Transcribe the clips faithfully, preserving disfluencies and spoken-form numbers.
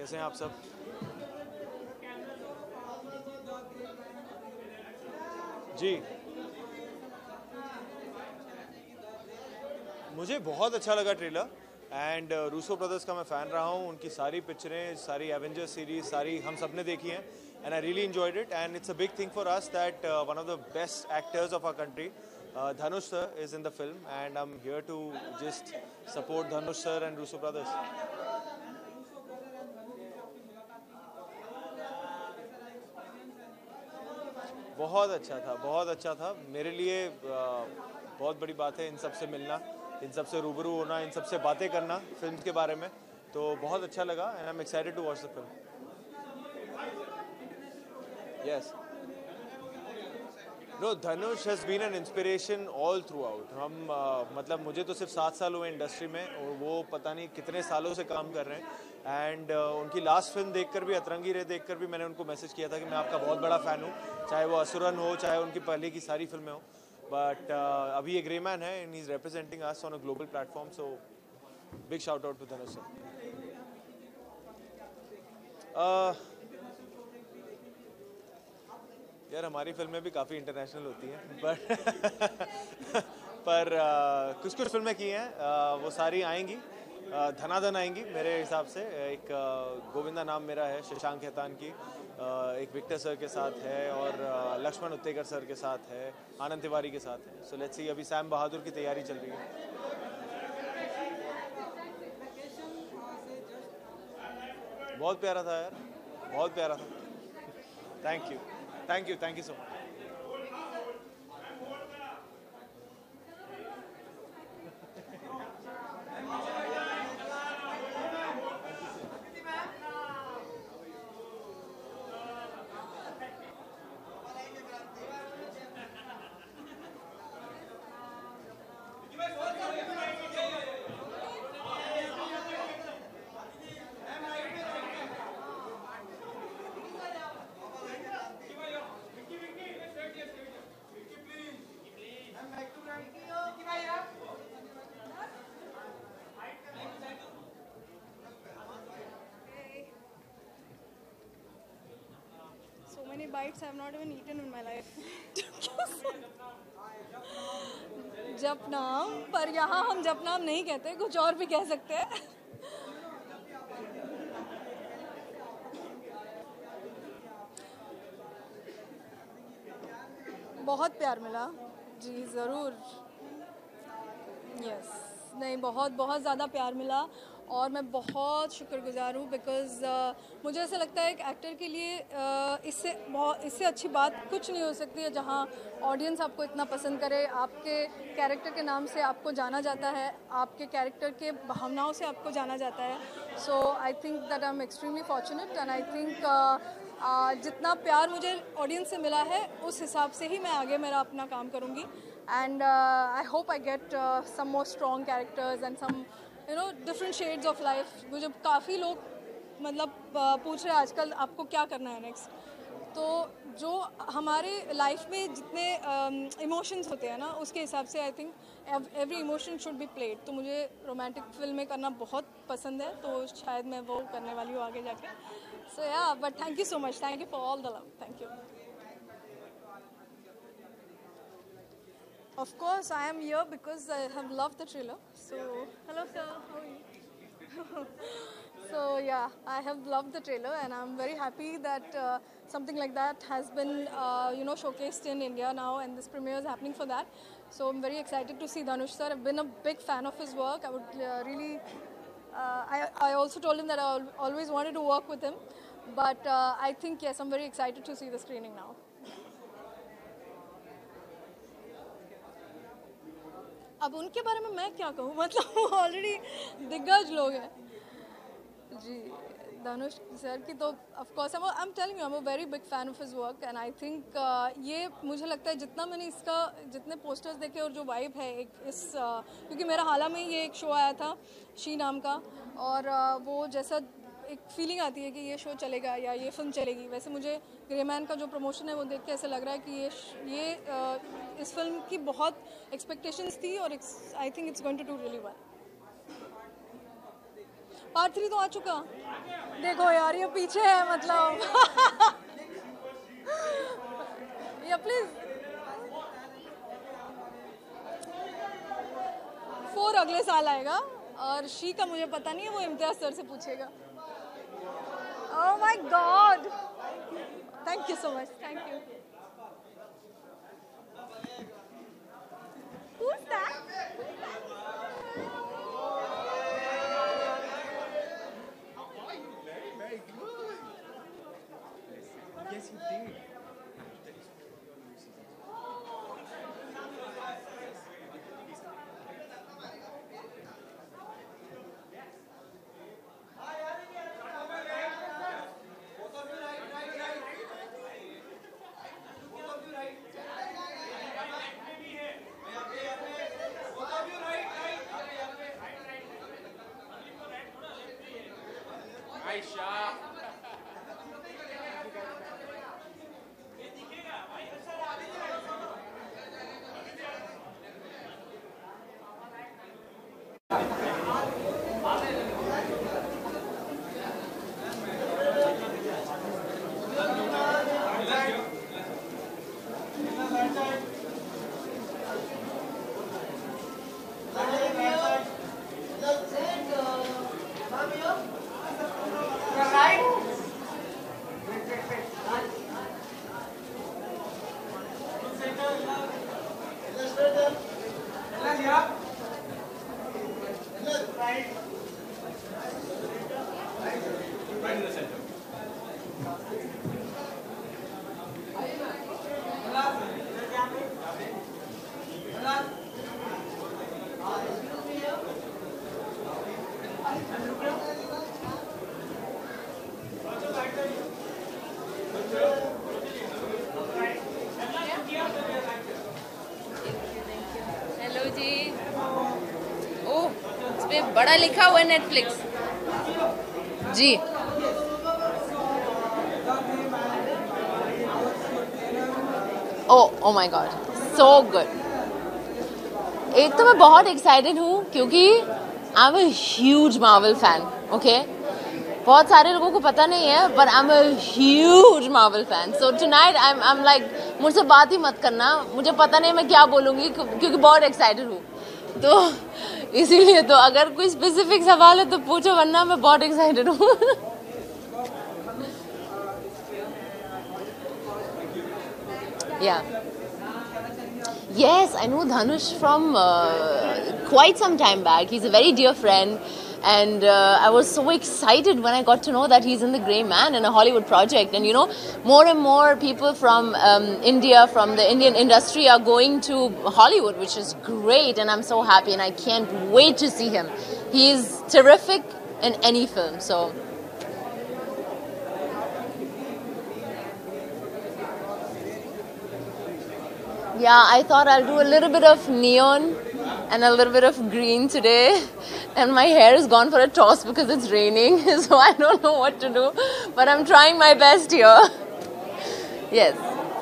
कैसे हैं आप सब? जी, मुझे बहुत अच्छा लगा ट्रेलर एंड रूसो ब्रदर्स का मैं फ़ैन रहा हूँ. उनकी सारी पिक्चरें, सारी एवेंजर्स सीरीज, सारी हम सब ने देखी हैं and I really enjoyed it and it's a big thing for us that one of the best actors of our country, Dhanush sir, is in the film and I am here to just support Dhanush sir and Russo brothers. बहुत अच्छा था, बहुत अच्छा था. मेरे लिए बहुत बड़ी बात है इन सब से मिलना, इन सब से रूबरू होना, इन सब से बातें करना फिल्म के बारे में. तो बहुत अच्छा लगा and I am excited to watch the film. Yes, no, Dhanush has been an inspiration all throughout. हम uh, मतलब मुझे तो सिर्फ सात साल हुए इंडस्ट्री में और वो पता नहीं कितने सालों से काम कर रहे हैं. एंड uh, उनकी लास्ट फिल्म देखकर भी, अतरंगी रे देखकर भी मैंने उनको मैसेज किया था कि मैं आपका बहुत बड़ा फ़ैन हूँ, चाहे वो असुरन हो, चाहे उनकी पहले की सारी फिल्में हो. बट uh, अभी ये ग्रे मैन है and he is representing us on a global platform. So big shout out to Dhanush sir. यार हमारी फिल्में भी काफ़ी इंटरनेशनल होती हैं, पर पर uh, कुछ कुछ फिल्में की हैं, uh, वो सारी आएंगी, uh, धनाधन आएंगी मेरे हिसाब से. एक uh, गोविंदा नाम मेरा है, शशांक खेतान की, uh, एक विक्टर सर के साथ है और uh, लक्ष्मण उत्तेकर सर के साथ है, आनंद तिवारी के साथ है. So let's see. अभी सैम बहादुर की तैयारी चल रही है. बहुत प्यारा था यार, बहुत प्यारा था. Thank you, thank you, thank you so much. So many bites I have not even eaten in my life. जपनाम, पर यहाँ हम जपनाम नहीं कहते, कुछ और भी कह सकते हैं. बहुत प्यार मिला जी, ज़रूर. यस, नहीं, बहुत बहुत ज़्यादा प्यार मिला और मैं बहुत शुक्रगुजार हूँ बिकॉज़ uh, मुझे ऐसा लगता है एक एक्टर के लिए uh, इससे बहुत इससे अच्छी बात कुछ नहीं हो सकती है जहाँ ऑडियंस आपको इतना पसंद करे, आपके कैरेक्टर के नाम से आपको जाना जाता है, आपके कैरेक्टर के भावनाओं से आपको जाना जाता है. So I think that I am extremely fortunate and I think जितना प्यार मुझे ऑडियंस से मिला है उस हिसाब से ही मैं आगे मेरा अपना काम करूँगी. And I hope I get some more strong characters and some you know different shades of life. मुझे काफ़ी लोग मतलब uh, पूछ रहे हैं आजकल आपको क्या करना है नेक्स्ट. तो जो हमारे लाइफ में जितने इमोशंस um, होते हैं ना, उसके हिसाब से I think every emotion should be played. तो मुझे रोमांटिक फिल्में करना बहुत पसंद है, तो शायद मैं वो करने वाली हूँ आगे जाके. So yeah, but thank you so much, thank you for all the love. Thank you. Of course, I am here because I have loved the trailer. So, hello sir, how are you? So yeah, I have loved the trailer and I'm very happy that uh, something like that has been, uh, you know, showcased in India now and this premiere is happening for that. So I'm very excited to see Dhanush sir. I've been a big fan of his work. I would uh, really, uh, I, I also told him that I always wanted to work with him. But uh, I think, yes, I'm very excited to see the screening now. अब उनके बारे में मैं क्या कहूँ, मतलब वो already दिग्गज लोग हैं जी. धनुष सर की तो of course I am telling you, I am a very big fan of his work and I think ये मुझे लगता है जितना मैंने इसका जितने पोस्टर्स देखे और जो वाइब है एक इस uh, क्योंकि मेरा हाल में ये एक शो आया था शी नाम का और uh, वो जैसा एक फीलिंग आती है कि ये शो चलेगा या ये फिल्म चलेगी, वैसे मुझे ग्रे मैन का जो प्रमोशन है वो देख के ऐसा लग रहा है कि ये ये uh, इस फिल्म की बहुत एक्सपेक्टेशंस थी और I think it's going to do really well. Part three तो आ चुका, देखो यार ये पीछे है मतलब या प्लीज फोर अगले साल आएगा और शी का मुझे पता नहीं है, वो इम्तियाज सर से पूछेगा। Oh my God, thank you so much, thank you. Who's that? Very, very good. Yes, you did. बड़ा लिखा हुआ है Netflix ji. Oh oh my God, so good. एक तो मैं बहुत एक्साइटेड हूँ क्योंकि I am a huge Marvel fan, okay. बहुत सारे लोगों को पता नहीं है but I am a huge Marvel fan. So tonight I am I am like, मुझसे बात ही मत करना, मुझे पता नहीं मैं क्या बोलूँगी क्योंकि बहुत एक्साइटेड हूँ। तो इसीलिए तो अगर कोई स्पेसिफिक सवाल है तो पूछो, वरना मैं बहुत एक्साइटेड हूँ। या Yes, I know Dhanush from uh, quite some time back. He's a very dear friend, and uh, I was so excited when I got to know that he's in The Grey Man in a Hollywood project. And you know, more and more people from um, India, from the Indian industry, are going to Hollywood, which is great, and I'm so happy, and I can't wait to see him. He's terrific in any film, so. Yeah, I thought I'll do a little bit of neon and a little bit of green today. And my hair is gone for a toss because it's raining. So I don't know what to do. But I'm trying my best here. Yes.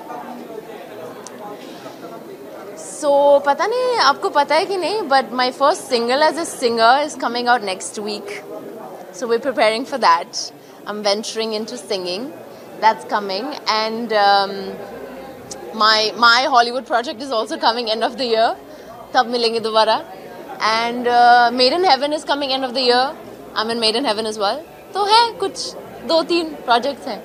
So, पता नहीं आपको पता है कि नहीं, but my first single as a singer is coming out next week. So we're preparing for that. I'm venturing into singing. That's coming. And Um, My my Hollywood project is also coming end of the year. तब मिलेंगे दोबारा. And uh, Made in Heaven is coming end of the year. I'm in Made in Heaven as well. तो है कुछ दो तीन projects हैं.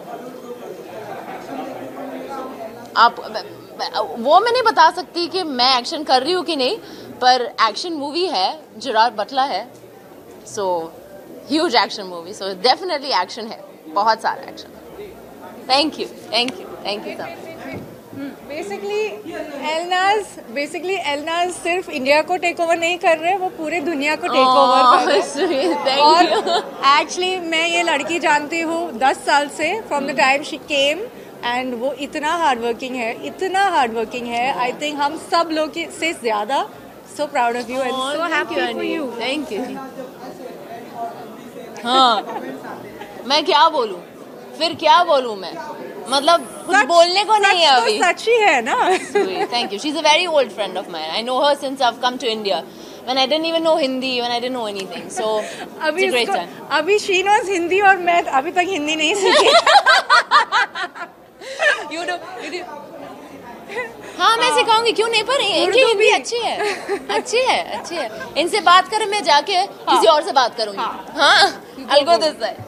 आप वो मैं नहीं बता सकती कि मैं एक्शन कर रही हूँ कि नहीं, पर एक्शन मूवी है, जेरार्ड बटलर है. So huge action movie. So definitely action है, बहुत सारा action. Thank you, thank you, thank you so much. Basically Elnaaz basically Elnaaz सिर्फ इंडिया को टेक ओवर नहीं कर रहे, वो पूरे दुनिया को टेक ओवर कर रहे हैं। और एक्चुअली मैं ये लड़की जानती हूँ दस साल से, from the time she came, and वो इतना हार्ड वर्किंग है, इतना हार्ड वर्किंग है। आई थिंक हम सब लोग से ज्यादा so proud of you and so happy for you. Thank you. हाँ, मैं क्या बोलूँ फिर, क्या बोलूँ मैं, मतलब कुछ बोलने को नहीं है अभी। सच ही है ना। Thank you. She's a very old friend of mine. I know her since I've come to India, when I didn't even know Hindi, when I didn't know anything. So अभी it's a great इसको, time. अभी she knows Hindi और मैं अभी तक हिंदी नहीं सीखी. You do, you do. हाँ मैं सिखाऊंगी, क्यों नहीं, पर इनकी हिंदी अच्छी है, अच्छी है, अच्छी है. इनसे बात कर, मैं जाके किसी और से बात करूंगी. हाँ, I'll go this side.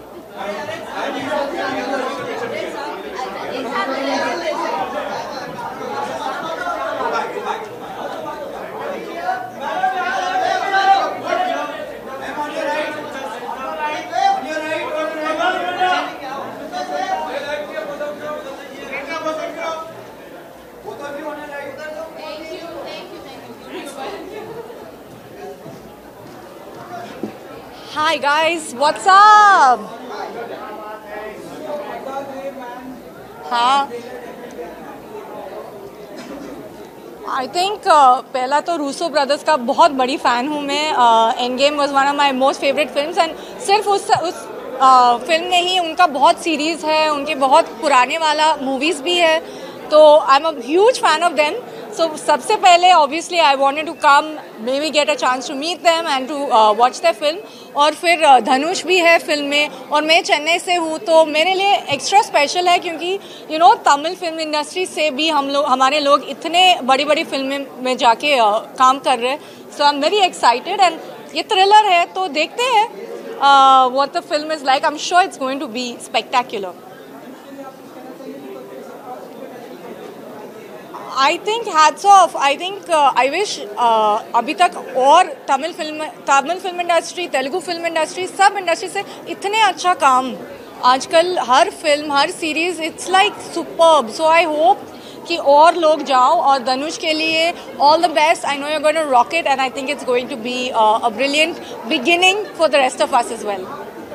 Hi guys, what's up? हाँ, आई थिंक uh, पहला तो रूसो ब्रदर्स का बहुत बड़ी फ़ैन हूँ मैं. Endgame was one of my most favourite films. And सिर्फ उस उस फिल्म में ही उनका बहुत सीरीज़ है, उनके बहुत पुराने वाला मूवीज़ भी है. तो I am a huge fan of them. So सबसे पहले obviously I wanted to come, may we get a chance to meet them and to watch the film. और फिर uh, धनुष भी है फिल्म में, और मैं चेन्नई से हूँ, तो मेरे लिए एक्स्ट्रा स्पेशल है क्योंकि you know Tamil film industry से भी हम लोग हमारे लोग इतने बड़ी बड़ी फिल्में में जाके uh, काम कर रहे हैं. So I am very excited. And ये थ्रिलर है, तो देखते हैं what the film is like. I am sure it's going to be spectacular. I think hats off. I think I wish अभी तक और Tamil film Tamil film industry, Telugu film industry, सब industry से इतने अच्छा काम आजकल हर फिल्म, हर series, it's like superb. So I hope कि और लोग जाओ. और धनुष के लिए all the best. I know you are going to rock it and I think it's going to be a brilliant beginning for the rest of us as well.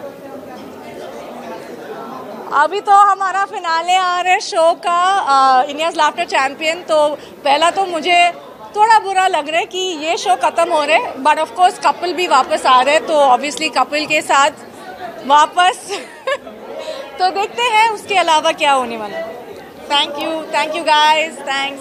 अभी तो हमारा फिनाले आ रहा है शो का, इंडियाज लाफ्टर चैम्पियन. तो पहला तो मुझे थोड़ा बुरा लग रहा है कि ये शो ख़त्म हो रहा है, बट ऑफ कोर्स कपिल भी वापस आ रहे हैं, तो ऑब्वियसली कपिल के साथ वापस तो देखते हैं उसके अलावा क्या होने वाला. Thank you, thank you guys, thanks.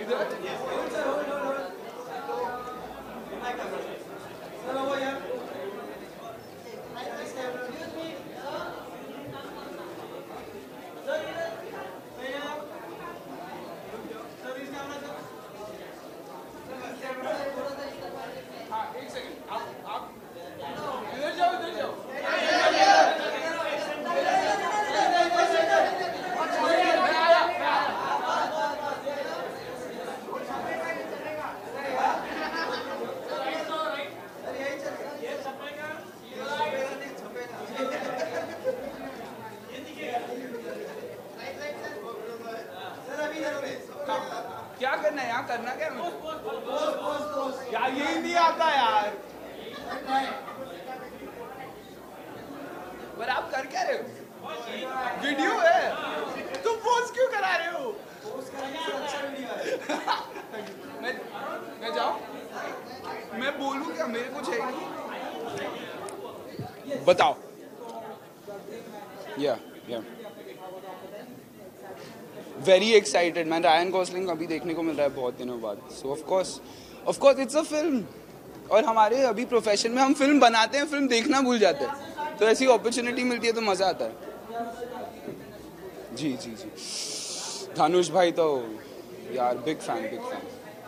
क्या करना है यहाँ, करना क्या मुझे यार, यही नहीं आता यार। पर आप कर क्या रहे हो? वीडियो है, तुम पोस्ट क्यों करा रहे हो? मैं मैं जाऊँ? मैं बोलूँ क्या? मेरे कुछ है नहीं। बताओ। Yeah yeah very excited man. Ryan Gosling अभी देखने को मिल रहा है बहुत दिनों बाद। So of course of course it's a film. और हमारे अभी प्रोफेशन में हम फिल्म बनाते हैं, फिल्म देखना भूल जाते हैं। तो ऐसी अपॉर्चुनिटी मिलती है तो मज़ा आता है। जी जी जी धानुष भाई तो यार बिग फैन बिग फैन।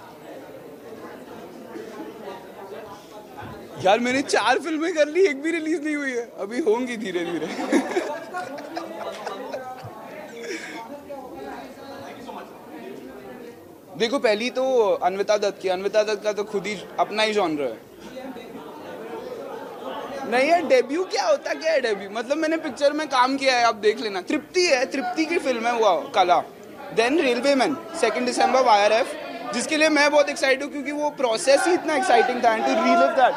यार मैंने चार फिल्में कर ली, एक भी रिलीज नहीं हुई है। अभी होंगी धीरे धीरे। देखो पहली तो अन्विता दत्त की। अन्विता दत्त का तो खुद ही अपना ही जॉनर है। नहीं है डेब्यू, क्या होता क्या है डेब्यू? मतलब मैंने पिक्चर में काम किया है, आप देख लेना। तृप्ति है, तृप्ति की फिल्म है वो Qala. Then railway man second December Y R F, जिसके लिए मैं बहुत एक्साइटेड हूँ क्योंकि वो प्रोसेस ही इतना एक्साइटिंग था। एंड टू रीलिव दैट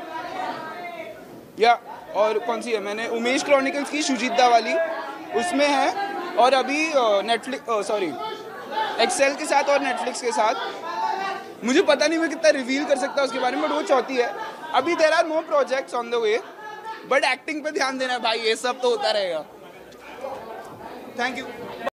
या और कौन सी है, मैंने उमेश क्रॉनिकल्स की शुजिता वाली उसमें है। और अभी नेटफ्लिक्स सॉरी एक्सेल के साथ और नेटफ्लिक्स के साथ, मुझे पता नहीं मैं कितना रिवील कर सकता हूँ उसके बारे में, बट वो चौथी है। अभी there are more projects on the way, but acting पे ध्यान देना भाई, ये सब तो होता रहेगा। Thank you.